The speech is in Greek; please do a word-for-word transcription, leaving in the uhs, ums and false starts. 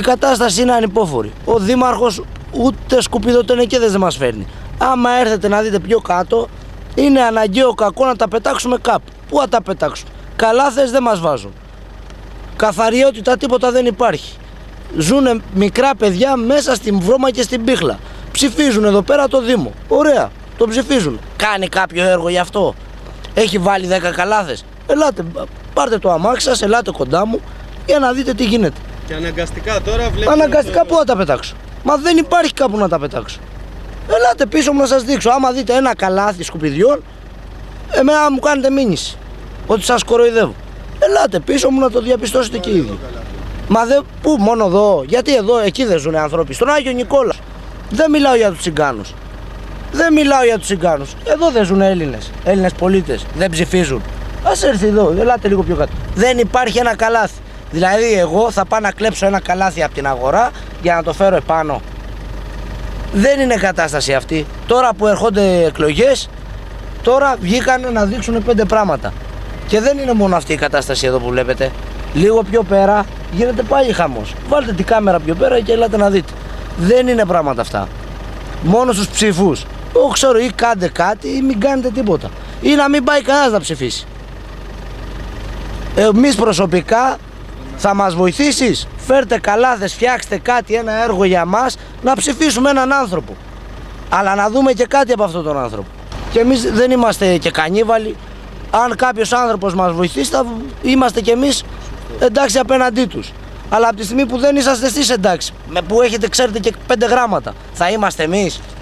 κατάσταση είναι ανυπόφορη. Ο Δήμαρχος ούτε σκουπιδοτενεκέδες δεν μας φέρνει. Άμα έρθετε να δείτε πιο κάτω, είναι αναγκαίο κακό να τα πετάξουμε κάπου. Πού θα τα πετάξουμε? Καλάθες δεν μας βάζουν. Καθαριότητα τίποτα δεν υπάρχει. Ζουνε μικρά παιδιά μέσα στην βρώμα και στην πίχλα. Ψηφίζουν εδώ πέρα το Δήμο. Ωραία, το ψηφίζουν. Κάνει κάποιο έργο γι' αυτό? Έχει βάλει δέκα καλάθες? Ελάτε, πάρτε το αμάξι σας, ελάτε κοντά μου για να δείτε τι γίνεται. Και αναγκαστικά τώρα βλέπετε. Αναγκαστικά το... πού θα τα πετάξω? Μα δεν υπάρχει κάπου να τα πετάξω. Ελάτε πίσω μου να σας δείξω. Άμα δείτε ένα καλάθι σκουπιδιών, εμένα μου κάνετε μήνυση ότι σας κοροϊδεύω. Ελάτε πίσω μου να το διαπιστώσετε και οι ίδιοι. Μα δε, πού, μόνο εδώ? Γιατί εδώ, εκεί δεν ζουν άνθρωποι? Στον Άγιο Νικόλα. Δεν μιλάω για τους Τσιγκάνους. Δεν μιλάω για τους Τσιγκάνους. Εδώ δεν ζουν Έλληνες. Έλληνες πολίτες. Δεν ψηφίζουν. Ας έρθει εδώ, ελάτε λίγο πιο κάτω. Δεν υπάρχει ένα καλάθι. Δηλαδή, εγώ θα πάω να κλέψω ένα καλάθι από την αγορά για να το φέρω επάνω. Δεν είναι κατάσταση αυτή. Τώρα που ερχόνται εκλογές, τώρα βγήκαν να δείξουν πέντε πράγματα. Και δεν είναι μόνο αυτή η κατάσταση εδώ που βλέπετε. Λίγο πιο πέρα γίνεται πάλι χαμός. Βάλτε την κάμερα πιο πέρα και ελάτε να δείτε. Δεν είναι πράγματα αυτά. Μόνο στους ψηφούς. Εγώ ξέρω, ή κάντε κάτι ή μην κάνετε τίποτα. Ή να μην πάει κανένας να ψηφίσει. Εμείς προσωπικά θα μας βοηθήσεις? Φέρτε καλάθες, φτιάξτε κάτι, ένα έργο για μας, να ψηφίσουμε έναν άνθρωπο. Αλλά να δούμε και κάτι από αυτόν τον άνθρωπο. Και εμείς δεν είμαστε και κανίβαλοι. Αν κάποιος άνθρωπος μας βοηθήσει, θα είμαστε κι εμείς εντάξει απέναντί τους. Αλλά από τη στιγμή που δεν είσαστε εσείς εντάξει, με που έχετε ξέρετε και πέντε γράμματα, θα είμαστε εμείς?